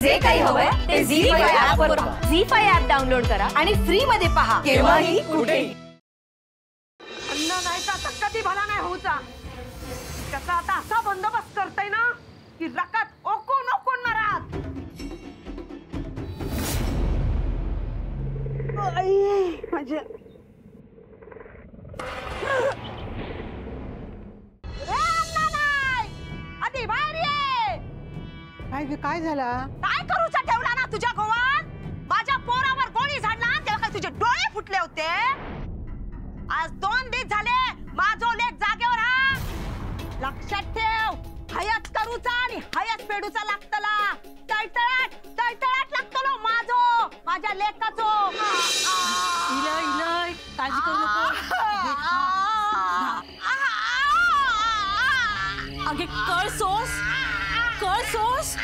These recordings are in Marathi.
जे काही हवंय ते झी5 ऍप वर पहा. झी5 ऍप डाउनलोड करा आणि फ्री मध्ये पहा केव्हाही कुठेही. अन्न नाही तर कधी भला नाही होऊचा. त्याचा आता असा बंदोबस्त करताय ना की रकात ओकून ओकून मारात. म्हणजे आधी बाहेर ये. काय झाला? काय करूचा ठेवला ना तुझ्या गोवात? माझ्या पोरावर गोळी झाडला तेव्हा काय तुझे डोळे फुटले होते? आज 2 दिवस झाले माझो लेक जागेवर हा. लक्षात ठेव, हयच करूचा आणि हयच पेडूचा लागतला. तळतळाट तळतळाट लागतलो माझो माझ्या लेकाचो. इलय इलय काळजी करू नको. अगे कळ सोस कळ सोस.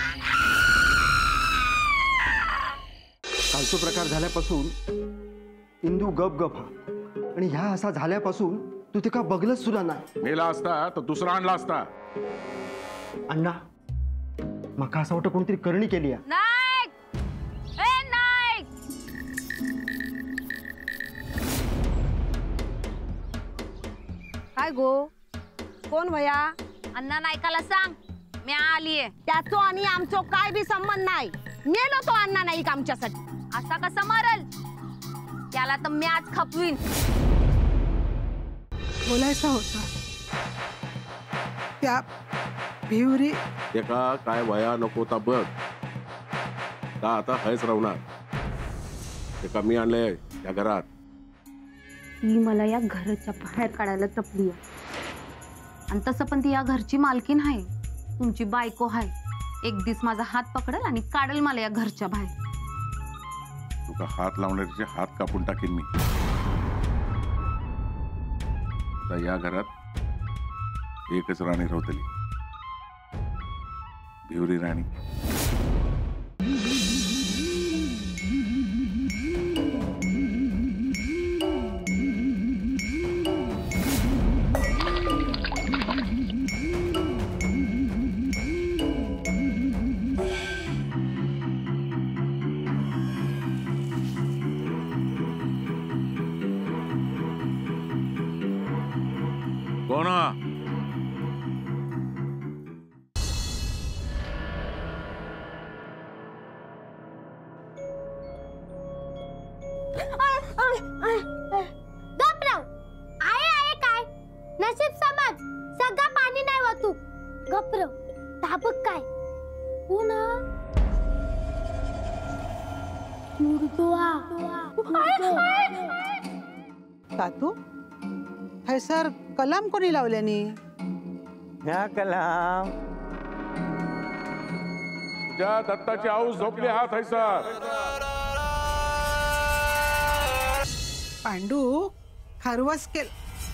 कालचा प्रकार झाल्यापासून इंदू गप गप हा आणि ह्या असा झाल्यापासून तू ते का बघलंच सुद्धा नाही. मेला असता तर दुसरा आणला असता. अण्णा मका असं वाटतं कोणतरी करणी केली आहे. नाईक ए नाईक. काय गो कोण भया? अण्णा नाईकाला सांग मी आलीये. त्याचो आणि आमचो काय बी संबंध नाही. मेलो तो अण्णा नाईक आमच्यासाठी. असा कसा मरल? त्याला तर मी आज खपवीन. बोलायचा होता त्या भिवरी. एका काय वया नको ता बघ का आता हयच राहणार. एका मी आणलंय या घरात. ती मला या घराच्या बाहेर काढायला टपली आहे. आणि तसं पण ती या घरची मालकीन आहे. तुमची बायको आहे. एक दिवस माझा हात पकडल आणि काढल मला या घरच्या बाहेर. तुका हात लावणाऱ्याचे हात कापून टाकीन मी. तर या घरात एकच राणी राहतली, भिवरी राणी. कोण हा? काय नशीब समज सगळं पाणी नाही वाहतू. गप्र ताबक काय पुन्हा तातू हैसर कलाम कोणी लावल्यानी? ह्या कलाम तुझ्या दत्ताची आऊस झोपली हात हैसर. पांडू खरवस केल.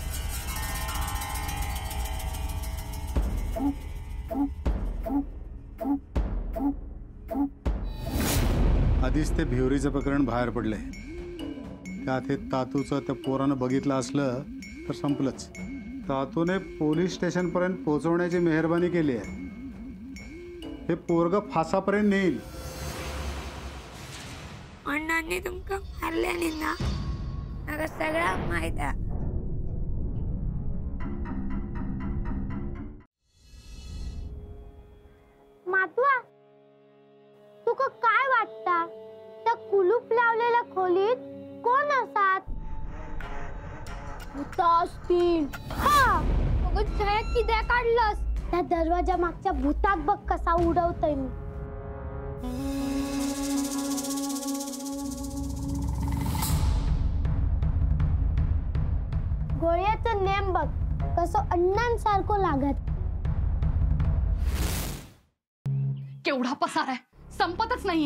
आधीच ते भिवरीचं प्रकरण बाहेर पडलंय. त्यात हे तातूचं त्या पोरानं बघितलं असलं तर संपलंच. तातूने पोलीस स्टेशन पर्यंत पोहोचवण्याची मेहरबानी केली आहे. हे पोरग फासापर्यंत नेईल. अण्णांनी तुमका मारल्याने ना मला सगळं माहित आहे. मातवा तुका काय वाटता त्या कुलूप लावलेल्या खोलीत कोण असतात? भूत असतील. हा मग छाया किती काढलंस? त्या दरवाजा मागच्या भूताक बघ कसा उडवतोय मी. गोळ्याचं नेम बघ कसं अण्णांसारखं लागत. केवढा पसार आहे, संपतच नाहीये.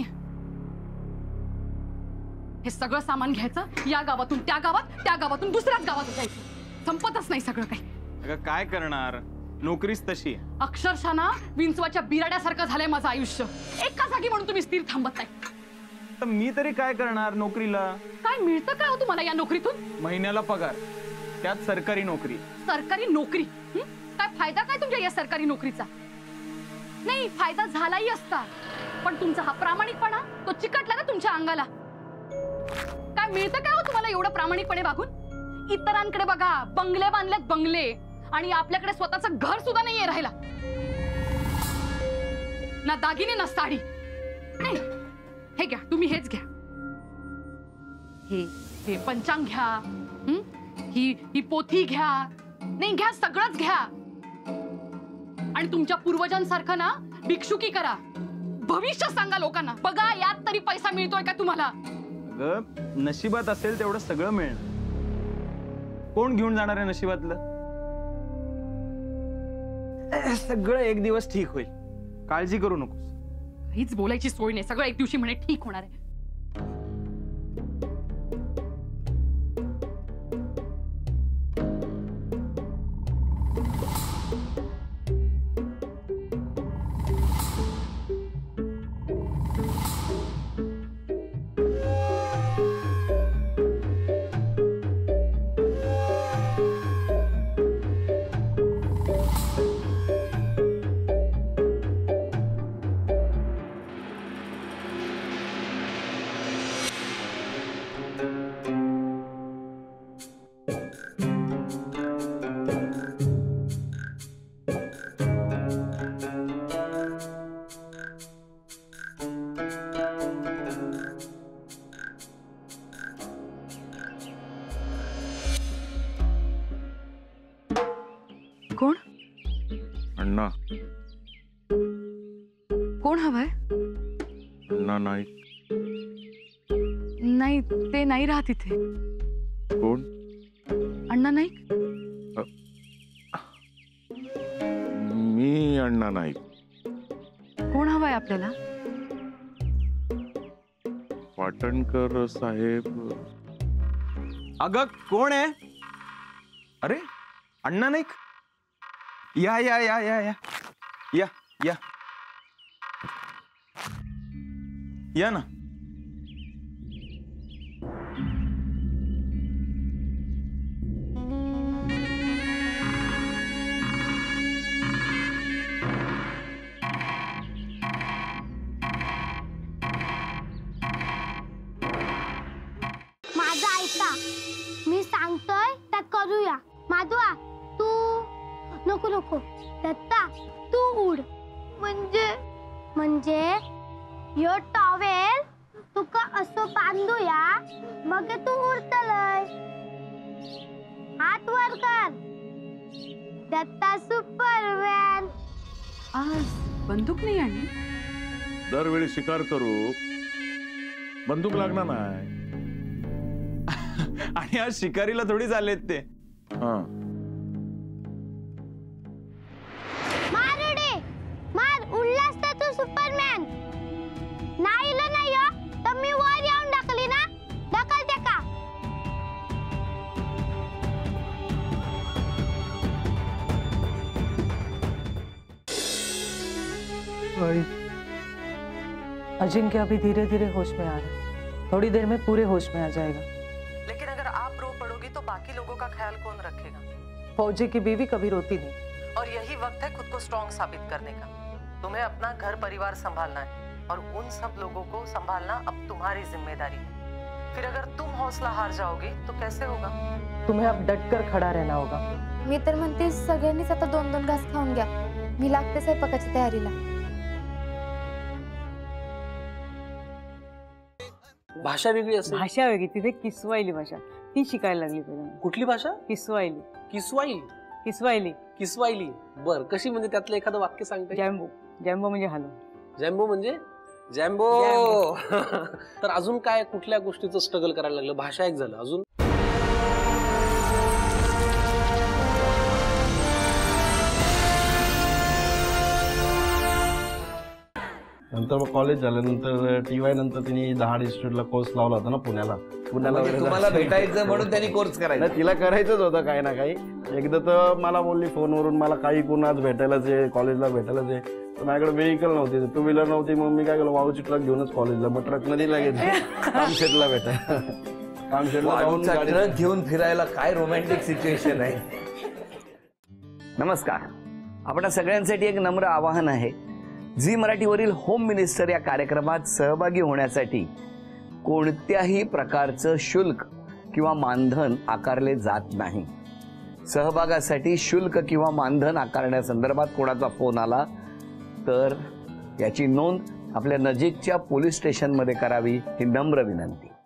हे सगळं सामान घ्यायचं, या गावातून त्या गावात, त्या गावातून दुसऱ्याच गावात जायचं. संपतच नाही सगळं काही. अगं काय करणार, नोकरीच तशी. अक्षरशः ना विंचवाच्या बिराड्यासारखं झालंय माझं आयुष्य. एका जागी म्हणून तुम्ही स्थिर थांबत नाही. तर मी तरी काय करणार नोकरीला? काय मिळतं काय हो तुम्हाला या नोकरीतून? महिन्याला पगार, त्यात सरकारी नोकरी. सरकारी नोकरी? काय फायदा काय तुमच्या या सरकारी नोकरीचा? नाही, फायदा झालाही असता पण तुमचा हा प्रामाणिकपणा तो चिकटला ना तुमच्या अंगाला. काय मिळतं काय हो तुम्हाला एवढं प्रामाणिकपणे वागून? इतरांकडे बघा, बंगले बांधलेत बंगले, आणि आपल्याकडे स्वतःचं घर सुद्धा नाहीये राहायला. ना दागिने ना साडी. नाही, हे घ्या, तुम्ही हेच घ्या. हे पंचांग घ्या, ही पोथी घ्या. नाही घ्या, सगळंच घ्या. आणि तुमच्या पूर्वजांसारखं ना भिक्षुकी करा. भविष्य सांगा लोकांना. बघा यात तरी पैसा मिळतोय का तुम्हाला? नशिबात असेल तेवढं सगळं मिळेल. कोण घेऊन जाणार आहे नशिबातलं? सगळं एक दिवस ठीक होईल, काळजी करू नकोस. काहीच बोलायची सोय नाही. सगळं एक दिवशी म्हणे ठीक होणार आहे. कोण? अण्णा. कोण हवंय? अण्णा नाईक. नाही, ते नाही राहत इथे. कोण? अण्णा नाईक. मी अण्णा नाईक. कोण हवंय आपल्याला? पाटणकर साहेब. अगं कोण आहे? अरे अण्णा नाईक, या या या या या या या या ना. माझं ऐका, मी सांगतोय त्यात करूया. माधवा तू नको नको. दत्ता तू उड. म्हणजे यो टॉवेल तुका असं बांधूया, मग तू उडतलय. हात वर कर. दत्ता सुपरमॅन. आज बंदूक नाही आणली? दरवेळी शिकार करू, बंदूक लागणार नाही. आणि आज शिकारीला थोडी झालेत ते. मार उडी मार. उडलास तर तू सुपरमॅन. नाही इलं नाही हो, तर मी वर येऊन ढकली ना. ढकलते का? अजिंक्य अभी धीरे धीरे होश में आ रहा है. थोड़ी देर में पूरे होश में आ जाएगा. लेकिन अगर आप रो पड़ोगी तो बाकी लोगों का ख्याल कौन रखेगा? फौजी की बीवी कभी रोती नहीं. और यही वक्त है खुद को स्ट्रॉन्ग साबित करने का. तुम्हें अपना घर परिवार संभालना है और उन सब लोगों को संभालना अब तुम्हारी जिम्मेदारी है. फिर अगर तुम हौसला हार जाओगी तो कैसे होगा? तुम्हें अब डटकर खड़ा रहना होगा. मी तर म्हणते सगळ्यांनीच आता 2-2 घास खाऊन घ्या. मी लागते स्वयंपाकाच्या तयारीला. भाषा वेगळी असेल. भाषा वेगळी. तिथे किस्वायली भाषा ती शिकायला लागली पाहिजे. कुठली भाषा? किस्वायली. किस्वाईली. किस्वायली. किस्वाईली. बर, कशी म्हणजे त्यातलं एखादं वाक्य सांगते? जॅम्बो. जॅम्बो म्हणजे हॅलो. जॅम्बो म्हणजे जॅम्बो. तर अजून काय, कुठल्या गोष्टीचं स्ट्रगल करायला लागलं? भाषा एक झालं, अजून नंतर मग कॉलेज झाल्यानंतर TY नंतर तिने 10 डिस्ट्रिक्टला कोर्स लावला होता ना पुण्याला. तुम्हाला भेटायचं म्हणून त्यांनी कोर्स करायचा. तिला करायचंच होतं काही ना काही. एकदा तर मला बोलली फोनवरून, मला काही कोण आज भेटायलाच आहे, कॉलेजला भेटायलाच आहे. तर माझ्याकडे व्हेकल नव्हती, 2 व्हीलर नव्हती. मग मी काय केलं, वाऊची ट्रक घेऊनच कॉलेजला, मग ट्रक मध्ये लागेल कामशेटला भेटायला. कामशेटला जाऊन ट्रक घेऊन फिरायला काय रोमॅन्टिक सिच्युएशन आहे. नमस्कार. आपल्या सगळ्यांसाठी एक नम्र आवाहन आहे. झी मराठीवरील होम मिनिस्टर या कार्यक्रमात सहभागी होण्यासाठी कोणत्याही प्रकारचं शुल्क किंवा मानधन आकारले जात नाही. सहभागासाठी शुल्क किंवा मानधन आकारण्यासंदर्भात कोणाचा फोन आला तर याची नोंद आपल्या नजीकच्या पोलीस स्टेशनमध्ये करावी ही नम्र विनंती.